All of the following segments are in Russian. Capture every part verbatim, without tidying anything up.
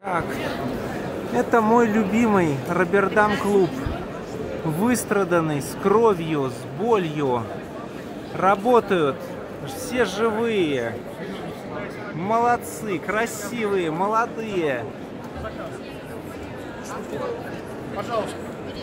Так, это мой любимый Робердам клуб. Выстраданный, с кровью, с болью. Работают все живые. Молодцы, красивые, молодые. Пожалуйста.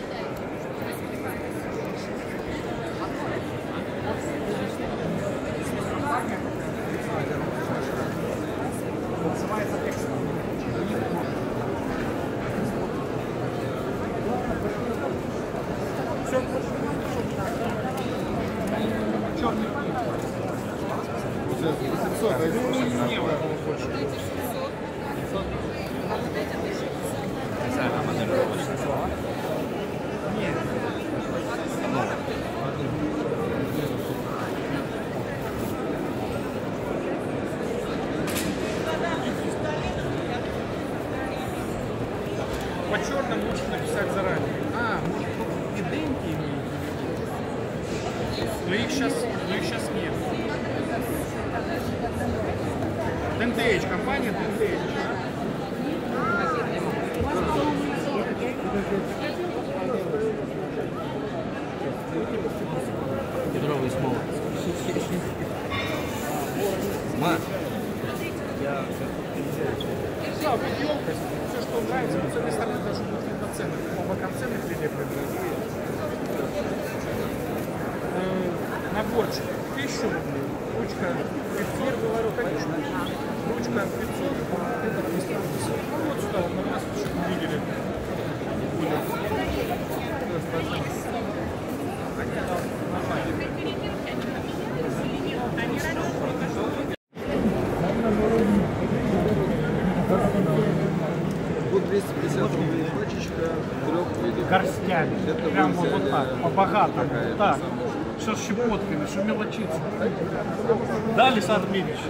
По черным лучше написать заранее. А, может, иденти имеют? Но их сейчас, но их сейчас нет. ди эн ти эйч, компания ди эн ти эйч. Кедровый смол. Ма. Да, вот емкость, все, что нравится, но с этой стороны даже будет видно цены. По бокам цены прилеплены. Наборчик тысячу рублей, ручка пятьсот, говорю, конечно. Ручка пятьсот, это триста пятьдесят. Ну вот сюда, вот на нас, чтобы мы видели. Вот двести пятьдесят рублей пачечка трех видов. Горстями. Это Прям вот, будет, вот так, э, по-богатому. такая Так. самая. Что с щепотками, что мелочиться. Да, Александр Дмитриевич?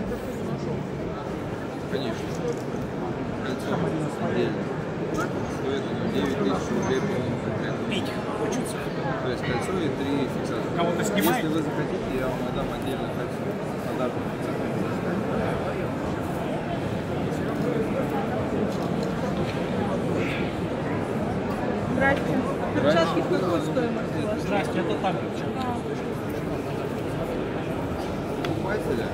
Конечно. Кольцо отдельно. Стоит оно девять тысяч рублей по Пить хочется. То есть кольцо и три фиксатора. Кого-то снимает? Если вы захотите, я вам отдам отдельно кольцо. Подарок. Здрасте. Перчатки в какую стоимость у вас? Здрасте, это так. Покупателя.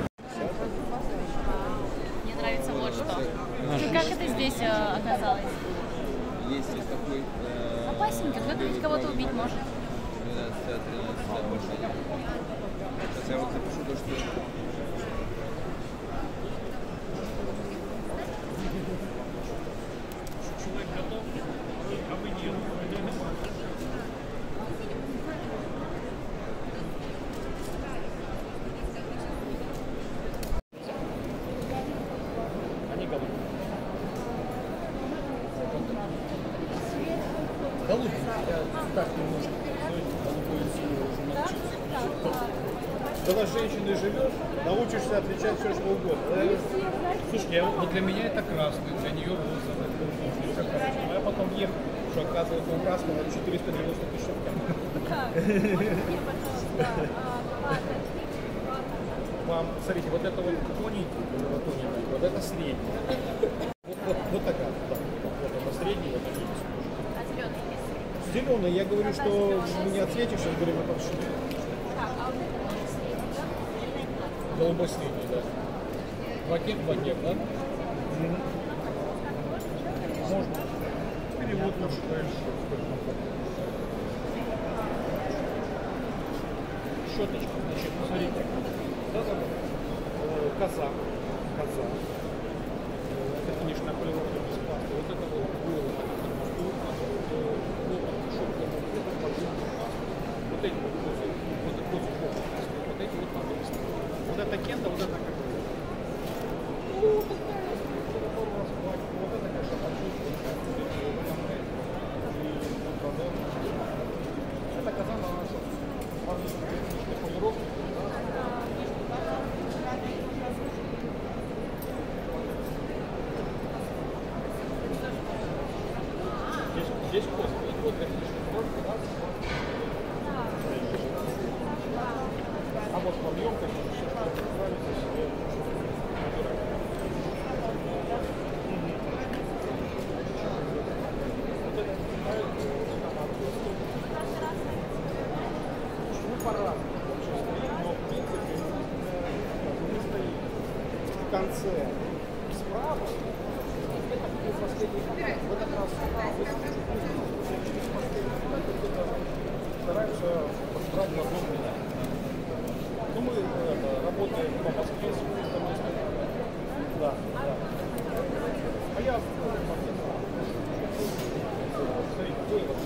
Мне нравится вот что. Ты как это здесь э, оказалось? Есть вот такой... Э, Опасненько, кто-то ведь кого-то убить может. двенадцать тринадцать больше нет. Хотя вот запишу то, что... Человек готов, а вы нет. Они говорят. Голубенький, я так немножко голубую силу уже научился. Когда с женщиной живешь, научишься отличать все, что угодно. Я говорю, слушай, я, вот для меня это красный, для нее розовый, все красный. А я потом ехал, что оказывается у красного четыреста девяносто тысяч рублей. Мам, смотрите, вот это вот тоненький, вот, тоненький, вот это средний. Вот, вот, вот такая, да. Вот это средний, вот это есть. Зеленый, я говорю, что мы не ответишь, сейчас говорим, это вообще. Голубой средний, да. Бакет, бакет, да? Mm-hmm. Можно. Перевод наш дальше. Щеточка, значит, смотрите. Да, да, да. Коза. Коза. Это, конечно, полировка без пасты. Вот это вот было. Вот эти вот козы. Вот эти вот козы. Вот эти вот надо выставить. Вот это кента, вот это как бы. Ну, вот это, конечно, почувствует. Это коза на нашу полировку. Здесь, здесь кость. Вот это. А вот подъем, конечно, сейчас нравится себе. конце справа, это будет последний контакт. В этот раз стараемся брать на одном месте. Ну, мы это, работаем по Москве с места. Да, да. А я смотрите, какой